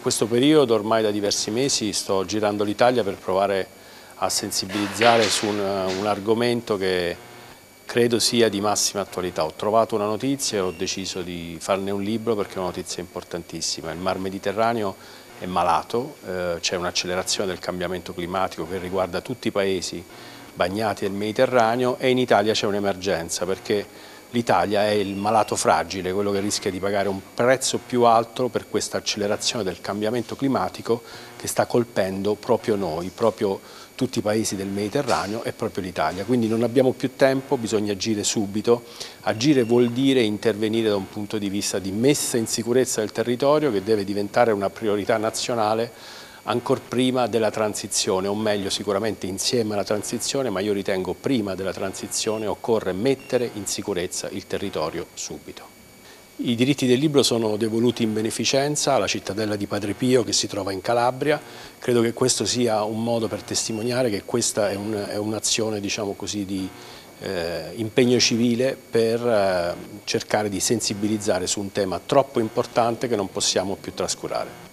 questo periodo, ormai da diversi mesi, sto girando l'Italia per provare a sensibilizzare su un argomento che credo sia di massima attualità. Ho trovato una notizia e ho deciso di farne un libro perché è una notizia importantissima. Il Mar Mediterraneo è malato, c'è un'accelerazione del cambiamento climatico che riguarda tutti i paesi bagnati del Mediterraneo e in Italia c'è un'emergenza perché l'Italia è il malato fragile, quello che rischia di pagare un prezzo più alto per questa accelerazione del cambiamento climatico che sta colpendo proprio noi, proprio tutti i paesi del Mediterraneo e proprio l'Italia. Quindi non abbiamo più tempo, bisogna agire subito. Agire vuol dire intervenire da un punto di vista di messa in sicurezza del territorio che deve diventare una priorità nazionale ancor prima della transizione, o meglio sicuramente insieme alla transizione, ma io ritengo prima della transizione occorre mettere in sicurezza il territorio subito. I diritti del libro sono devoluti in beneficenza alla cittadella di Padre Pio che si trova in Calabria. Credo che questo sia un modo per testimoniare che questa è un'azione, diciamo così, di impegno civile per cercare di sensibilizzare su un tema troppo importante che non possiamo più trascurare.